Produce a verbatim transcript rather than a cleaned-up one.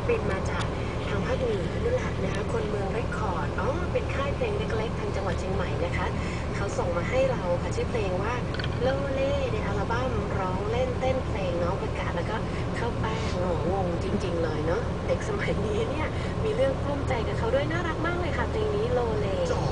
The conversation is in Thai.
ปินมาจากทางภาคเหนือนั่นแหละนะคะคนเมืองเรคคอร์ดอ๋อเป็นค่ายเพลงเล็กๆทางจังหวัดเชียงใหม่นะคะเขาส่งมาให้เราค่ะชื่อเพลงว่าโลเล่ในอัลบั้มร้องเล่นเต้นเพลงน้องประกาศแล้วก็เข้าแป้งงงจริงๆเลยเนาะเด็กสมัยนี้เนี่ยมีเรื่องกลุ้มใจกับเขาด้วยน่ารักมากเลยค่ะเพลงนี้โลเล่